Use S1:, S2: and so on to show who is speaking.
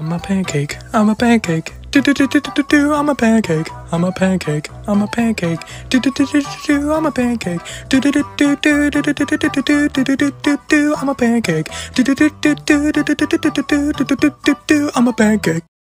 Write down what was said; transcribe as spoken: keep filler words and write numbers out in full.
S1: I'm a pancake. I'm a pancake. Do do do do do do. I'm a pancake. I'm a pancake. I'm a pancake. Do do do do do. I'm a pancake. Do do do do do do do do do do do do do do. I'm a pancake. Do do do do do do do do do do do do do do do. I'm a pancake.